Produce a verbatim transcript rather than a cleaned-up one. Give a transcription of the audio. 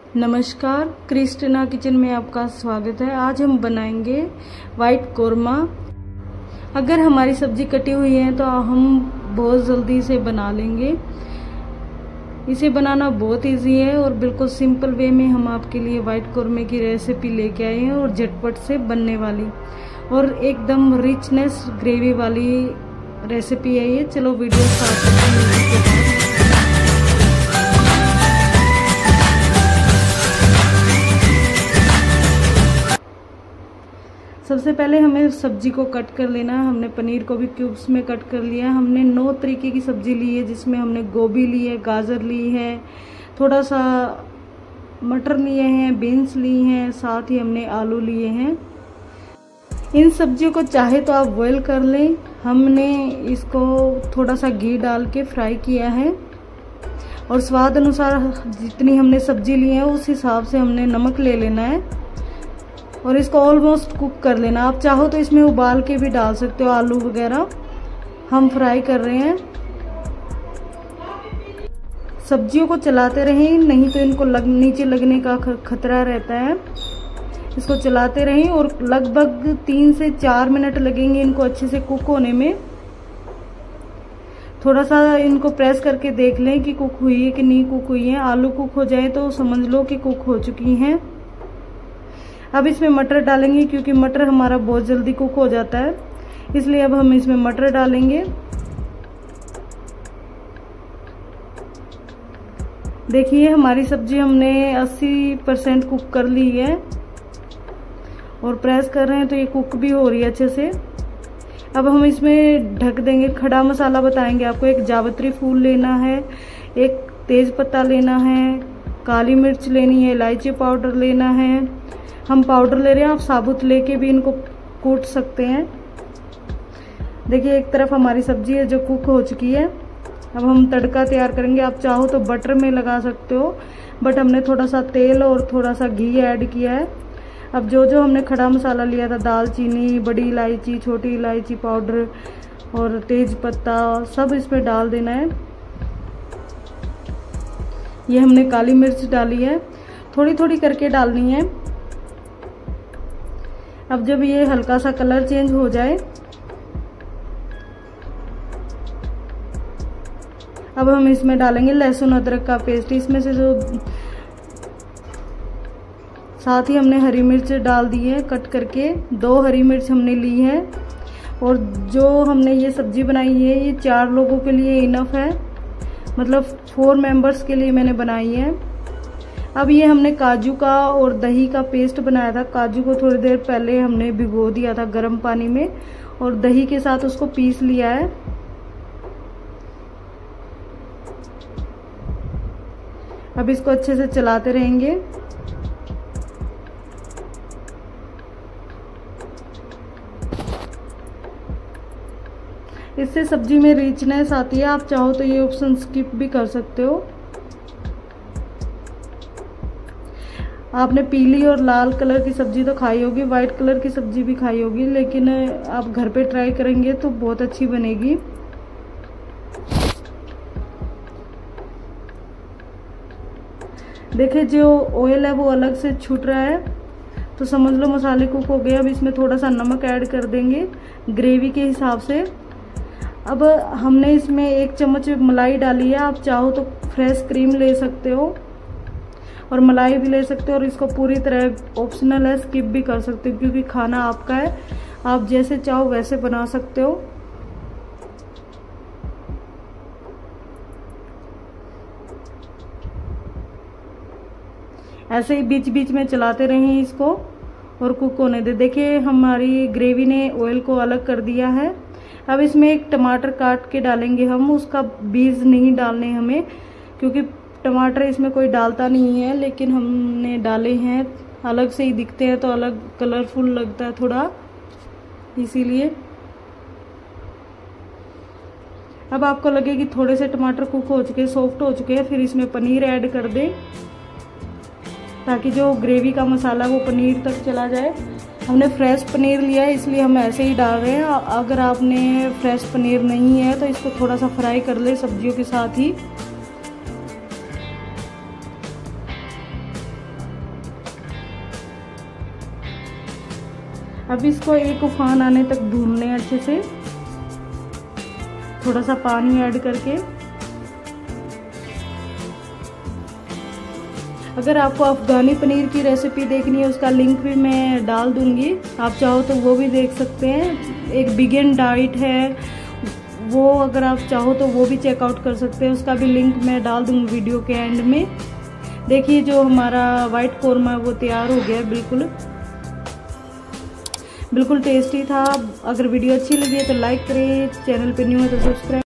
नमस्कार, Christina kitchen में आपका स्वागत है। आज हम बनाएंगे वाइट कोरमा। अगर हमारी सब्जी कटी हुई है तो हम बहुत जल्दी से बना लेंगे। इसे बनाना बहुत इजी है और बिल्कुल सिंपल वे में हम आपके लिए वाइट कोरमे की रेसिपी लेके आए हैं और झटपट से बनने वाली और एकदम रिचनेस ग्रेवी वाली रेसिपी है ये। चलो वीडियो स्टार्ट करते हैं। सबसे पहले हमें सब्जी को कट कर लेना है। हमने पनीर को भी क्यूब्स में कट कर लिया है। हमने नौ तरीके की सब्जी ली है, जिसमें हमने गोभी ली है, गाजर ली है, थोड़ा सा मटर लिए हैं, बीन्स ली हैं, साथ ही हमने आलू लिए हैं। इन सब्जियों को चाहे तो आप बॉयल कर लें। हमने इसको थोड़ा सा घी डाल के फ्राई किया है और स्वाद अनुसार जितनी हमने सब्जी ली है उस हिसाब से हमने नमक ले लेना है और इसको ऑलमोस्ट कुक कर लेना। आप चाहो तो इसमें उबाल के भी डाल सकते हो आलू वगैरह। हम फ्राई कर रहे हैं। सब्जियों को चलाते रहें, नहीं तो इनको लग नीचे लगने का खतरा रहता है। इसको चलाते रहें और लगभग तीन से चार मिनट लगेंगे इनको अच्छे से कुक होने में। थोड़ा सा इनको प्रेस करके देख लें कि कुक हुई है कि नहीं कुक हुई है। आलू कुक हो जाए तो समझ लो कि कुक हो चुकी हैं। अब इसमें मटर डालेंगे क्योंकि मटर हमारा बहुत जल्दी कुक हो जाता है, इसलिए अब हम इसमें मटर डालेंगे। देखिए हमारी सब्जी हमने अस्सी परसेंट कुक कर ली है और प्रेस कर रहे हैं तो ये कुक भी हो रही है अच्छे से। अब हम इसमें ढक देंगे। खड़ा मसाला बताएंगे आपको। एक जावित्री फूल लेना है, एक तेज पत्ता लेना है, काली मिर्च लेनी है, इलायची पाउडर लेना है। हम पाउडर ले रहे हैं, आप साबुत लेके भी इनको कूट सकते हैं। देखिए एक तरफ हमारी सब्जी है जो कुक हो चुकी है। अब हम तड़का तैयार करेंगे। आप चाहो तो बटर में लगा सकते हो, बट हमने थोड़ा सा तेल और थोड़ा सा घी ऐड किया है। अब जो जो हमने खड़ा मसाला लिया था, दालचीनी, बड़ी इलायची, छोटी इलायची पाउडर और तेज पत्ता, सब इसमें डाल देना है। ये हमने काली मिर्च डाली है, थोड़ी थोड़ी करके डालनी है। अब जब ये हल्का सा कलर चेंज हो जाए, अब हम इसमें डालेंगे लहसुन अदरक का पेस्ट। इसमें से जो साथ ही हमने हरी मिर्च डाल दी है कट करके, दो हरी मिर्च हमने ली है। और जो हमने ये सब्जी बनाई है ये चार लोगों के लिए इनफ है, मतलब फोर मेंबर्स के लिए मैंने बनाई है। अब ये हमने काजू का और दही का पेस्ट बनाया था। काजू को थोड़ी देर पहले हमने भिगो दिया था गर्म पानी में और दही के साथ उसको पीस लिया है। अब इसको अच्छे से चलाते रहेंगे। इससे सब्जी में रिचनेस आती है। आप चाहो तो ये ऑप्शन स्किप भी कर सकते हो। आपने पीली और लाल कलर की सब्जी तो खाई होगी, वाइट कलर की सब्जी भी खाई होगी, लेकिन आप घर पे ट्राई करेंगे तो बहुत अच्छी बनेगी। देखिए जो ऑयल है वो अलग से छूट रहा है, तो समझ लो मसाले कुक हो गए। अब इसमें थोड़ा सा नमक ऐड कर देंगे ग्रेवी के हिसाब से। अब हमने इसमें एक चम्मच मलाई डाली है। आप चाहो तो फ्रेश क्रीम ले सकते हो और मलाई भी ले सकते हो और इसको पूरी तरह ऑप्शनल है, स्किप भी कर सकते हो क्योंकि खाना आपका है। आप जैसे चाहो वैसे बना सकते हो। ऐसे ही बीच बीच में चलाते रहें इसको और कुक होने दे। देखिए हमारी ग्रेवी ने ऑयल को अलग कर दिया है। अब इसमें एक टमाटर काट के डालेंगे हम। उसका बीज नहीं डालने हमें, क्योंकि टमाटर इसमें कोई डालता नहीं है, लेकिन हमने डाले हैं। अलग से ही दिखते हैं तो अलग कलरफुल लगता है थोड़ा, इसीलिए। अब आपको लगे कि थोड़े से टमाटर कुक हो चुके, सॉफ्ट हो चुके हैं, फिर इसमें पनीर ऐड कर दें ताकि जो ग्रेवी का मसाला वो पनीर तक चला जाए। हमने फ्रेश पनीर लिया है इसलिए हम ऐसे ही डाल रहे हैं। अगर आपने फ्रेश पनीर नहीं है तो इसको थोड़ा सा फ्राई कर ले सब्जियों के साथ ही। अब इसको एक उफान आने तक भूनना है अच्छे से, थोड़ा सा पानी ऐड करके। अगर आपको अफगानी पनीर की रेसिपी देखनी है उसका लिंक भी मैं डाल दूंगी, आप चाहो तो वो भी देख सकते हैं। एक बिगिन डाइट है वो, अगर आप चाहो तो वो भी चेकआउट कर सकते हैं, उसका भी लिंक मैं डाल दूंगी वीडियो के एंड में। देखिए जो हमारा वाइट कोरमा है वो तैयार हो गया है, बिल्कुल बिल्कुल टेस्टी था। अगर वीडियो अच्छी लगी है तो लाइक करें, चैनल पे न्यू है तो सब्सक्राइब